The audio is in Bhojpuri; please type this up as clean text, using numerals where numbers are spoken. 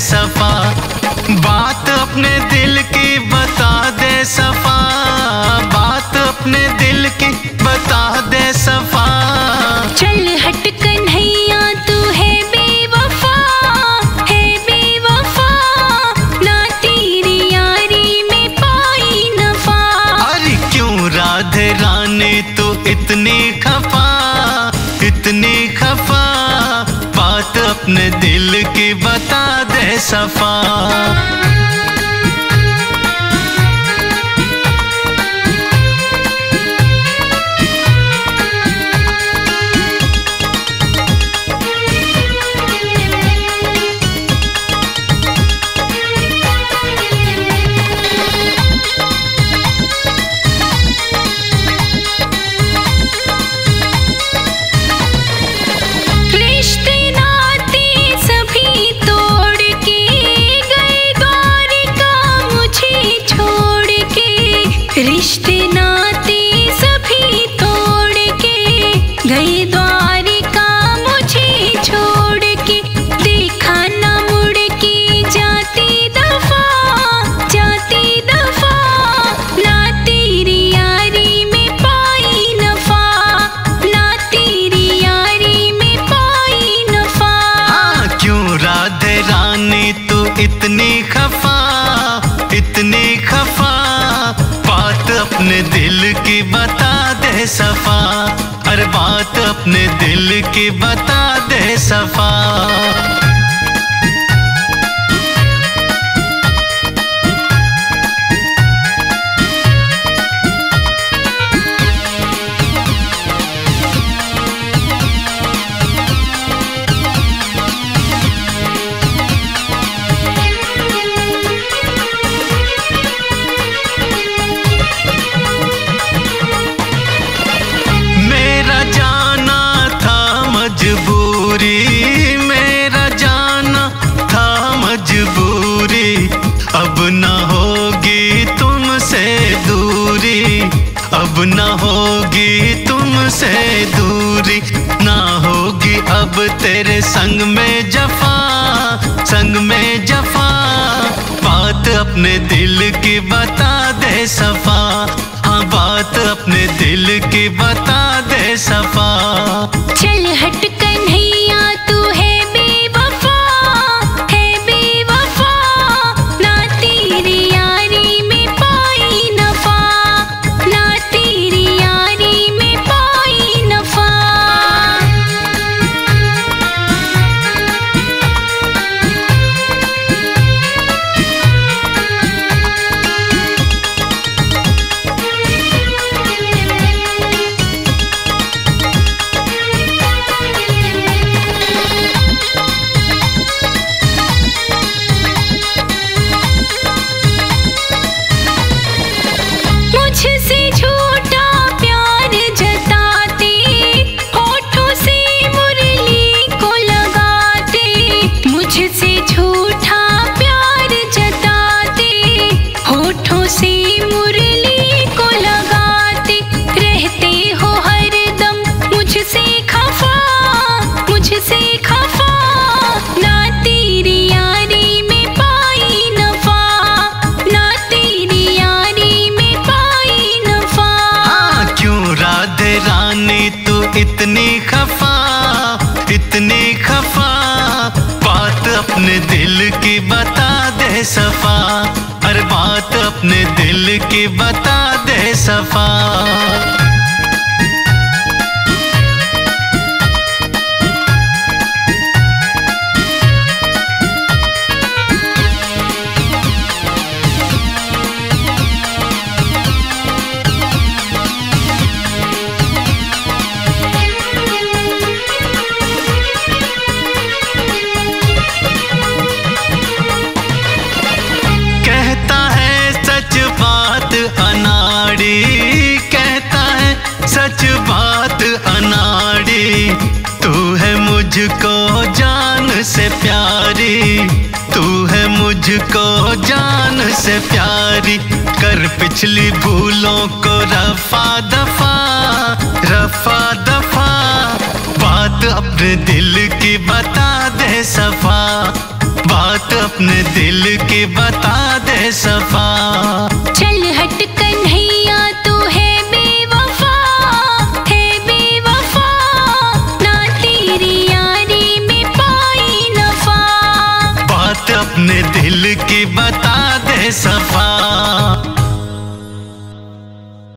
सफा। बात अपने दिल की बता दे सफा, बात अपने दिल की बता दे सफा। चल हट कन्हैया तू है बेवफा, है बेवफा, ना तेरी यारी में पाई नफा। अरे क्यों राधे रानी तू इतनी खफा, इतनी खफा, बात अपने दिल की बता दे सफा। रिश्ते नाते सभी तोड़ के गए द्वारिका मुझे छोड़ के। देखा ना मुड़ के जाती दफा, जाती दफा, ना तेरी यारी में पाई नफा, ना तेरी यारी में पाई नफा। हाँ क्यों राधे रानी तू इतनी खफा, इतनी खफा, बात अपने दिल की बता दे सफा। अरे बात अपने दिल की बता दे सफा। मजबूरी मेरा जाना था मजबूरी, अब न होगी तुमसे दूरी, अब न होगी तुमसे दूरी, ना होगी अब तेरे संग में जफा, संग में जफा, बात अपने दिल की बता दे सफा। हाँ बात अपने दिल की बता दे सफा। चल हट कन्हैया तू है बेवफा, है बेवफा, ना तेरी यारी में पाई नफा, ना तेरी यारी में पाई नफा। मुझसे झूठा प्यार जताते, होठों से मुरली को लगाते, मुझसे झूठा प्यार जताते, होठों से मुरली को लगाते, रहते हो हरदम मुझसे खफा, मुझसे खफा, ना तेरी यारी में पाई नफा, ना तेरी यारी में पाई नफा। हाँ क्यों राधे रानी तू इतनी खफा, इतनी खफा, बात अपने दिल की बता दे सफा। अरे बात अपने दिल की बता दे सफा। कहता है सच बात अनाड़ी, कहता है सच बात अनाड़ी, तू है मुझको जान से प्यारी, तू है मुझको जान से प्यारी, कर पिछली भूलों को रफा दफा, रफा दफा, बात अपने दिल की बता दे सफा। बात अपने दिल की बता दे सफा। चल हट कन्हैया तू है बेवफा, है बेवफा, ना तेरी यारी में पाई नफा। बात अपने दिल की बता दे सफा।